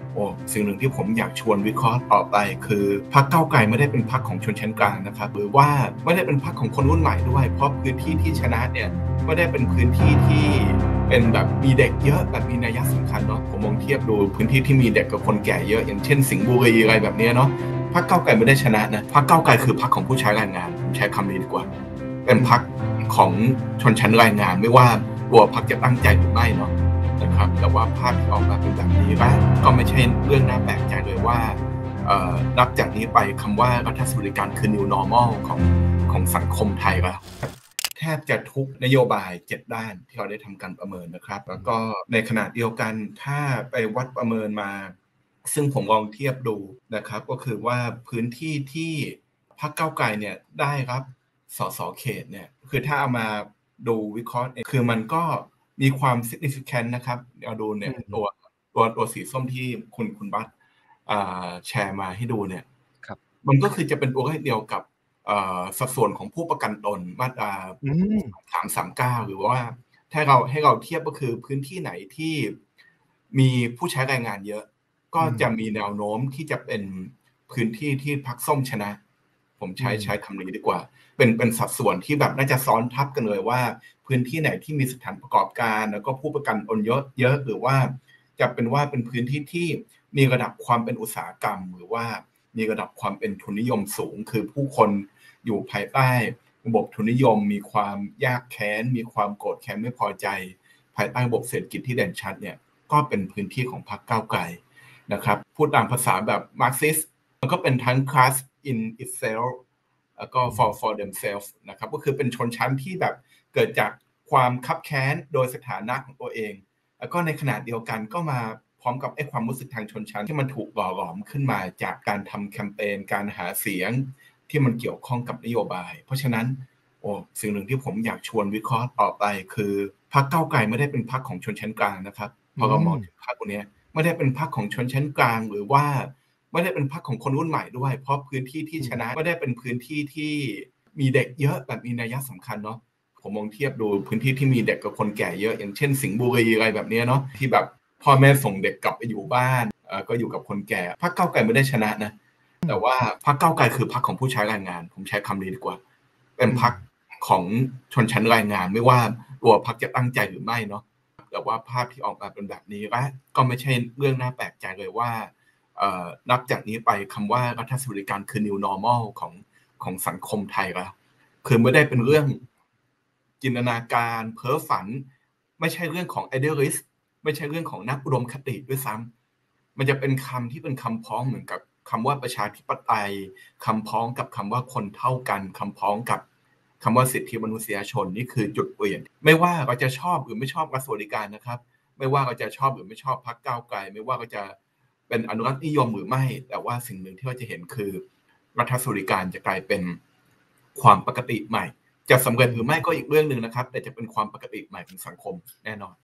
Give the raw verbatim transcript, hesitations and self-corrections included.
โอ้สิ่งหนึ่งที่ผมอยากชวนวิเคราะห์ต่อไปคือพรรคก้าวไกลไม่ได้เป็นพรรคของชนชั้นกลางนะครับหรือว่าไม่ได้เป็นพรรคของคนรุ่นใหม่ด้วยเพราะพื้นที่ที่ชนะเนี่ยไม่ได้เป็นพื้นที่ที่เป็นแบบมีเด็กเยอะแบบมีนัยสำคัญเนาะผมมองเทียบดูพื้นที่ที่มีเด็กกับคนแก่เยอะอย่างเช่นสิงห์บุรีอะไรแบบนี้เนาะพรรคก้าวไกลไม่ได้ชนะนะพรรคก้าวไกลคือพรรคของผู้ใช้แรงงานผมใช้คำนี้ดีกว่าเป็นพรรคของชนชั้นแรงงานไม่ว่าตัวพรรคจะตั้งใจหรือไม่เนาะนะครับแต่ว่าภาพที่ออกมาเป็นแบบนี้และก็ไม่ใช่เรื่องน่าแปลกใจเลยว่านับจากนี้ไปคำว่ารัฐสวัสดิการคือ new normal ของของสังคมไทยแล้วแทบจะทุกนโยบายเจ็ดด้านที่เราได้ทำการประเมินนะครับแล้วก็ในขณะเดียวกันถ้าไปวัดประเมินมาซึ่งผมลองเทียบดูนะครับก็คือว่าพื้นที่ที่พรรคก้าวไกลเนี่ยได้รับสสเขตเนี่ยคือถ้าเอามาดูวิเคราะห์คือมันก็มีความ significant นะครับเอาดูเนี่ยตัวตัวตัวสีส้มที่คุณคุณบัสแชร์มาให้ดูเนี่ยมันก็คือจะเป็นตัวเลขเดียวกับสัดส่วนของผู้ประกันตนมาตราสามสามเก้าหรือว่าถ้าเราให้เราเทียบก็คือพื้นที่ไหนที่มีผู้ใช้แรงงานเยอะก็จะมีแนวโน้มที่จะเป็นพื้นที่ที่พรรคส้มชนะผมใช้ใช้คำนี้ดีกว่าเป็นเป็นสัดส่วนที่แบบน่าจะซ้อนทับกันเลยว่าพื้นที่ไหนที่มีสถานประกอบการแล้วก็ผู้ประกันตนเยอะเยอะหรือว่าจะเป็นว่าเป็นพื้นที่ที่มีระดับความเป็นอุตสาหกรรมหรือว่ามีระดับความเป็นทุนนิยมสูงคือผู้คนอยู่ภายใต้ระบบทุนนิยมมีความยากแค้นมีความโกรธแค้นไม่พอใจภายใต้ระบบเศรษฐกิจที่เด่นชัดเนี่ยก็เป็นพื้นที่ของพรรคก้าวไกลนะครับพูดตามภาษาแบบมาร์กซิสมันก็เป็นทั้ง class in itself แล้วก็ for for themselves นะครับก็คือเป็นชนชั้นที่แบบเกิดจากความคับแค้นโดยสถานะของตัวเองแล้วก็ในขณะเดียวกันก็มาพร้อมกับไอ้ความรู้สึกทางชนชั้นที่มันถูกหล่อหลอมขึ้นมาจากการทำแคมเปญการหาเสียงที่มันเกี่ยวข้องกับนโยบายเพราะฉะนั้นโอ้สิ่งหนึ่งที่ผมอยากชวนวิเคราะห์ต่อไปคือพรรคก้าวไกลไม่ได้เป็นพรรคของชนชั้นกลางนะครับพอเรามองถึงพรรคพวกนี้ไม่ได้เป็นพรรคของชนชั้นกลางหรือว่าไม่ได้เป็นพรรคของคนรุ่นใหม่ด้วยเพราะพื้นที่ที่ชนะไม่ได้เป็นพื้นที่ที่มีเด็กเยอะแบบมีนัยสำคัญเนาะผมมองเทียบดูพื้นที่ที่มีเด็กกับคนแก่เยอะอย่างเช่นสิงห์บุรีอะไรแบบนี้เนาะที่แบบพ่อแม่ส่งเด็กกลับไปอยู่บ้านก็อยู่กับคนแก่พรรคก้าวไกลไม่ได้ชนะนะแต่ว่าพรรคก้าวไกลคือพรรคของผู้ใช้แรงงานผมใช้คำนี้ดีกว่าเป็นพรรคของชนชั้นแรงงานไม่ว่าตัวพรรคจะตั้งใจหรือไม่เนาะแต่ว่าภาพที่ออกมาเป็นแบบนี้และก็ไม่ใช่เรื่องน่าแปลกใจเลยว่านับจากนี้ไปคำว่ารัฐสวัสดิการคือ new normal ของของสังคมไทยแล้วคือไม่ได้เป็นเรื่องจินตนาการเพ้อฝันไม่ใช่เรื่องของ idealist ไม่ใช่เรื่องของนักอุดมคติด้วยซ้ำมันจะเป็นคำที่เป็นคำพ้องเหมือนกับคำว่าประชาธิปไตยคำพ้องกับคำว่าคนเท่ากันคำพ้องกับคำว่าสิทธิมนุษยชนนี่คือจุดเปลี่ยนไม่ว่าเราจะชอบหรือไม่ชอบรัฐสวัสดิการนะครับไม่ว่าเราจะชอบหรือไม่ชอบพรรคก้าวไกลไม่ว่าเราจะเป็นอนุรักษ์นิยมหรือไม่แต่ว่าสิ่งหนึ่งที่เราจะเห็นคือรัฐสวัสดิการจะกลายเป็นความปกติใหม่จะสำเร็จหรือไม่ก็อีกเรื่องนึงนะครับแต่จะเป็นความปกติใหม่ของสังคมแน่นอน